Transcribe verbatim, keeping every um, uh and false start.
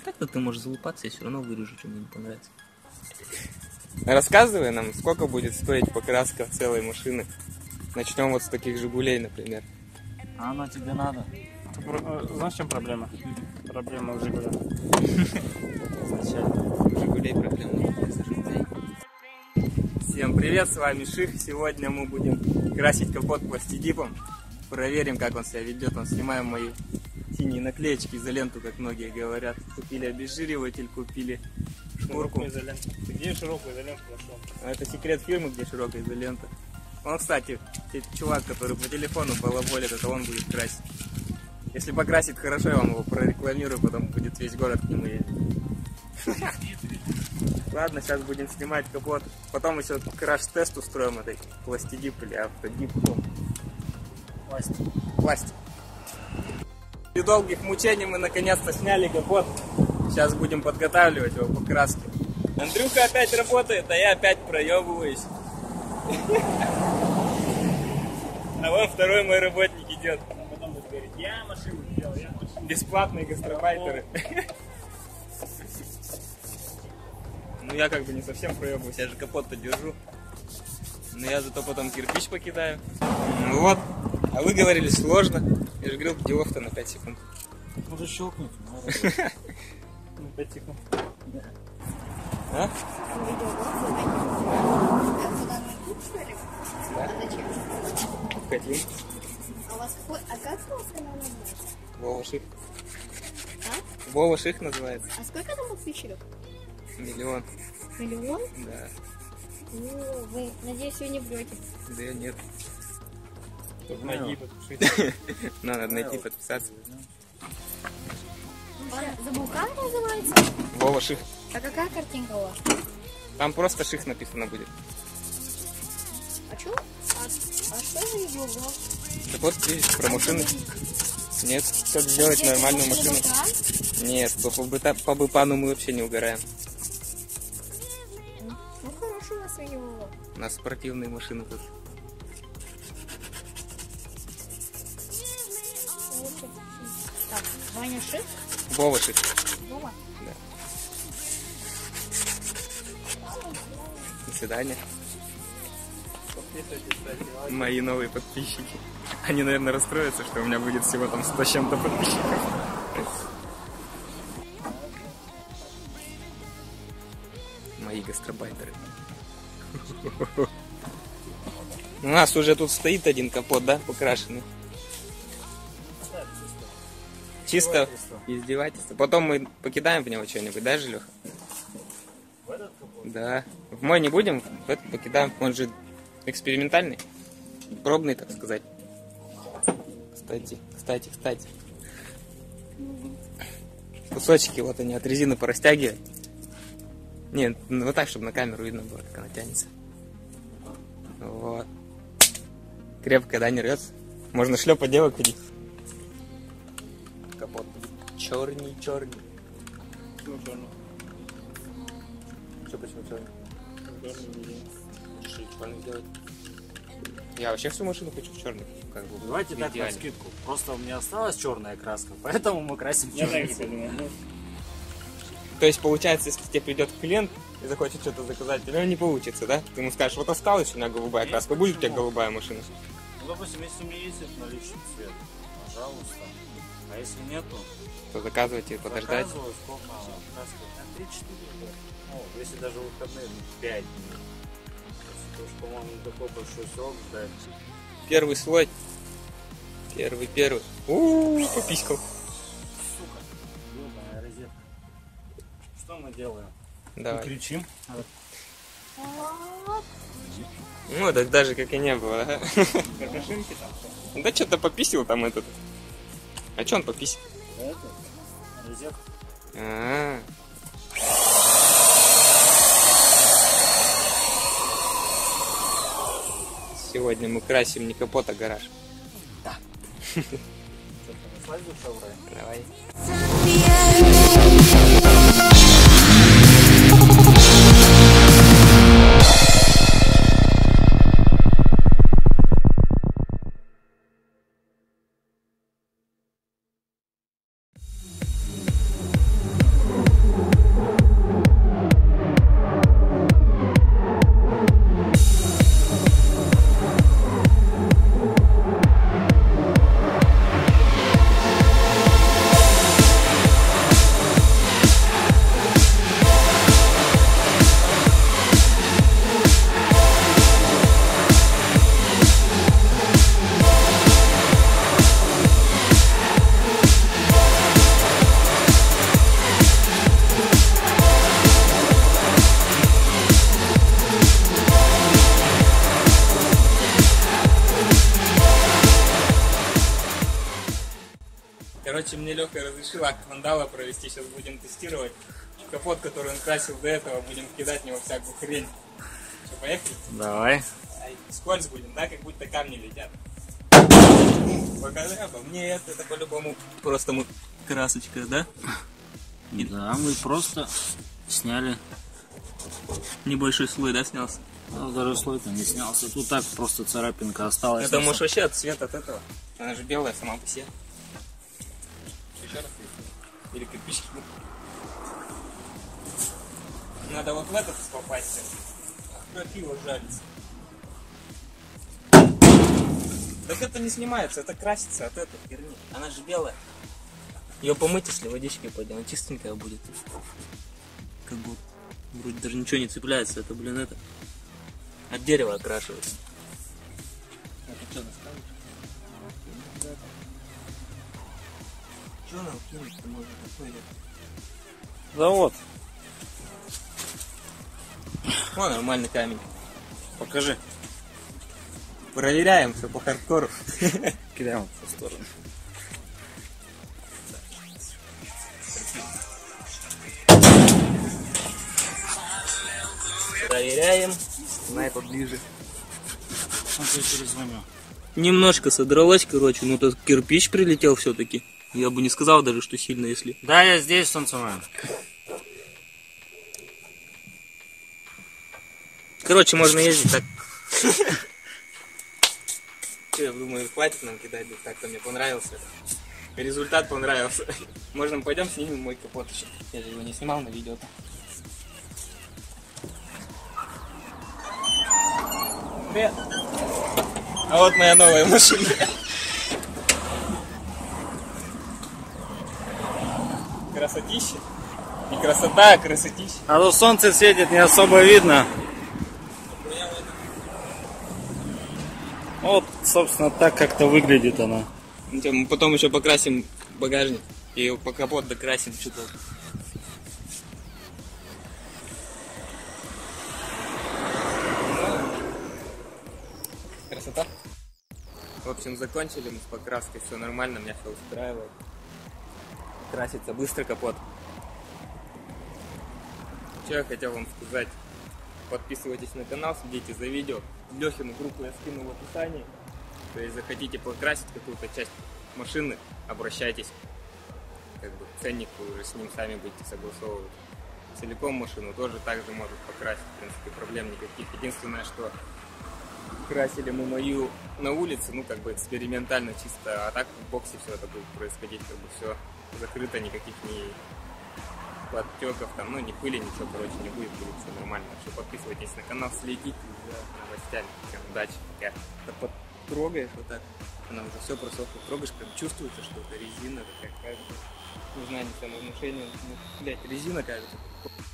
так-то ты можешь залупаться, я все равно вырежу, что мне не понравится. Рассказывай нам, сколько будет стоить покраска целой машины. Начнем вот с таких «Жигулей», например. А оно тебе надо? Знаешь, в чем проблема? Проблема в «Жигулях». Изначально. «Жигулей» проблема. Всем привет, с вами Ших. Сегодня мы будем красить капот пластидипом. Проверим, как он себя ведет. Он снимаем мои синие наклеечки, изоленту, как многие говорят. Купили обезжириватель, купили шкурку. Ты где широкую изоленту нашел? Это секрет фирмы, где широкая изолента. Он, кстати, чувак, который по телефону балаболит, это он будет красить. Если покрасит хорошо, я вам его прорекламирую, потом будет весь город к нему ездить. Ладно, сейчас будем снимать капот. Потом еще краш-тест устроим этой пластидип или автодип. Пластик. Пластик. После долгих мучений мы наконец-то сняли капот. Сейчас будем подготавливать его по краске. Андрюха опять работает, а я опять проебываюсь. А вон второй мой работник идет. А потом будет говорить, я машину делал, я машину. Бесплатные гастробайтеры. Ну я как бы не совсем проебываюсь, я же капот-то держу. Но я зато потом кирпич покидаю. Ну вот. А вы говорили сложно. Я же говорил, делов-то на пять секунд. Можно щелкнуть. На пять секунд. А? Хотим. А у вас какой? А как у вас канал называется? Вова Ших. А? Вова Ших называется. А сколько там подписчиков? Миллион. Миллион? Да. Ну, вы, надеюсь, вы не врете. Да нет. Тут найди, подпишись. Надо найти, подписаться. Забыл, как называется? Вова Ших. А какая картинка у вас? Там просто Ших написано будет. А что? А, а что за его блог? Так вот, видишь, про машины. Нет, как сделать нормальную машину. Нет, по, по, быта- по быпану мы вообще не угораем. Ну, хороший у вас видеоблог. У нас спортивные машины тут. Так, Ваня Ших? Вова Ших. Вова? Да. До свидания. Мои новые подписчики. Они, наверное, расстроятся, что у меня будет всего там сто с чем-то подписчиков. Мои гастробайтеры. У нас уже тут стоит один капот, да, покрашенный. Чисто издевательство. Потом мы покидаем в него что-нибудь, да, Жилеха? В этот капот? Да. В мой не будем, в этот покидаем. Он же экспериментальный, пробный, так сказать. Кстати, кстати, кстати. Кусочки, вот они от резины порастягивать. Нет, ну, вот так, чтобы на камеру видно было, как она тянется. Вот. Крепко, да, не рвется? Можно шлепать дело ходить. Капот черный, черный. Почему черный? Что, почему черный? Черный не Решили черный сделать. Я вообще всю машину хочу в черный. Как бы, Давайте так на скидку. Просто у меня осталась черная краска, поэтому мы красим черный. То есть получается, если к тебе придет клиент и захочет что-то заказать, у него не получится, да? Ты ему скажешь, вот осталась у меня голубая Нет, краска, будет у тебя почему? голубая машина? Ну, допустим, если у меня есть этот наличный цвет, пожалуйста. А если нету, То заказывайте, подождать. заказываю, сколько краски? три-четыре. Ну, если даже выходные, пять дней. Потому что, по-моему, такой большой срок ждать. Первый слой. Первый, первый. У-у-у, пописькал. Сука, ёбаная розетка. Что мы делаем? Давай. Кричим. Ну, так даже как и не было, ага. Какашинки там. Да что-то пописил там этот. А что он пописил? Это розетка. А-а-а. Сегодня мы красим не капот, а гараж. Да. Что-то не слазил шаврой? Давай. Короче, мне Леха разрешил акт вандала провести, сейчас будем тестировать. Капот, который он красил до этого, будем кидать в него всякую хрень. Что, поехали? Давай. Ай, скользь будем, да, как будто камни летят. Покажи обо мне это, это по-любому просто мы красочка, да? Да, мы просто сняли. Небольшой слой, да, снялся? Ну, даже слой-то не снялся. Тут так просто царапинка осталась. Это может вообще от цвета от этого. Она же белая сама по себе. Еще раз. Или кирпичики. Надо вот в этот попасть. Крапива жалится. Так это не снимается, это красится от этой херни. Она же белая. Ее помыть, если водичкой пойдем, она чистенькая будет. Как будто вроде даже ничего не цепляется, это, блин, это от дерева окрашивается. Это что, доставить? Что нам кинуть-то можно такое? Да вот, О, нормальный камень. покажи. Проверяем все по хардкору. Кидаем в ту сторону. Проверяем. На это ближе. Сейчас я перезвоню. Немножко содралась, короче, ну тут кирпич прилетел все-таки. Я бы не сказал даже, что сильно, если. Да, я здесь, солнцемен. Короче, можно ездить так. Че, я думаю, хватит нам кидать, так-то мне понравился. Результат понравился. Можно мы пойдем снимем мой капот еще. Я же его не снимал на видео-то. Привет. А вот моя новая машина. Красотища. Не красота, а красотища. А то солнце светит, не особо видно. Вот, собственно, так как-то выглядит она. Ничего, мы потом еще покрасим багажник и по капот докрасим что-то. Красота. В общем, закончили мы с покраской, все нормально, меня все устраивает. Красится быстро капот. Что я хотел вам сказать? Подписывайтесь на канал, следите за видео. Лехину группу я скину в описании. То есть захотите покрасить какую-то часть машины, обращайтесь. Как бы ценник вы уже с ним сами будете согласовывать. Целиком машину тоже также может покрасить. В принципе, проблем никаких. Единственное, что красили мы мою на улице, ну как бы экспериментально чисто, а так в боксе все это будет происходить, как бы все закрыто, никаких ни подтеков там, ну ни пыли, ничего, короче, не будет, будет все нормально. Так что подписывайтесь на канал, следите за новостями. Всем удачи, пока. Так потрогаешь вот так, она уже все просохла, трогаешь, прям чувствуется, что это резина такая, кажется. Не знаю, не самовнушение, ну, блядь, резина кажется.